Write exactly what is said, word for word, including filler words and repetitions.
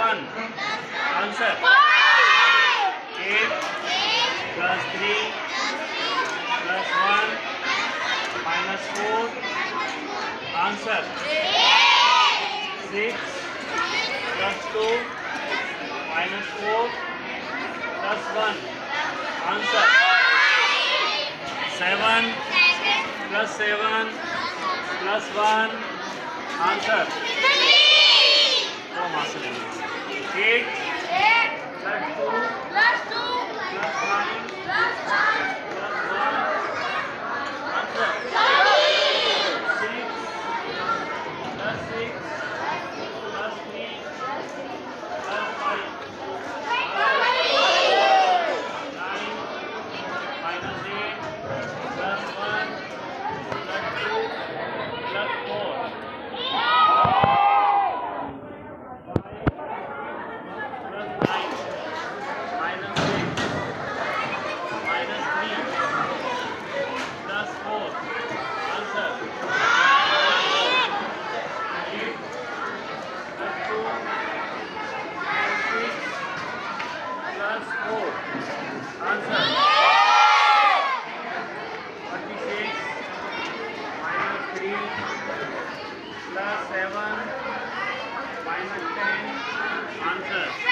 one. Answer. eight plus three plus one minus four. Answer. six plus two minus four plus one. Answer. seven plus seven plus one. Answer. Oh, master. eight plus two plus nine plus one. Answer. six plus six plus three plus five. nine minus eight plus one plus two plus four. Answer. thirty-six minus three plus seven minus ten. Answer.